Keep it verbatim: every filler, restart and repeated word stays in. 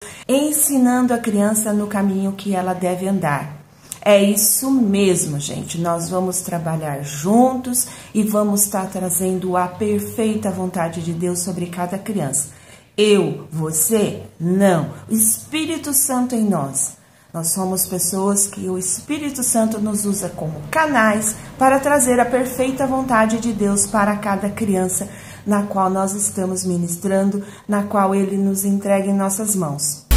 ensinando a criança no caminho que ela deve andar. É isso mesmo, gente. Nós vamos trabalhar juntos e vamos estar trazendo a perfeita vontade de Deus sobre cada criança. Eu, você, não. O Espírito Santo em nós. Nós somos pessoas que o Espírito Santo nos usa como canais para trazer a perfeita vontade de Deus para cada criança na qual nós estamos ministrando, na qual Ele nos entrega em nossas mãos.